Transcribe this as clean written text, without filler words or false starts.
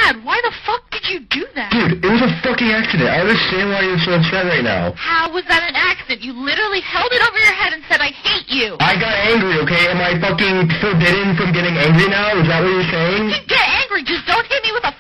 Dad, why the fuck did you do that? Dude, it was a fucking accident. I understand why you're so upset right now. How was that an accident? You literally held it over your head and said, I hate you. I got angry, okay? Am I fucking forbidden from getting angry now? Is that what you're saying? You get angry, just don't hit me with a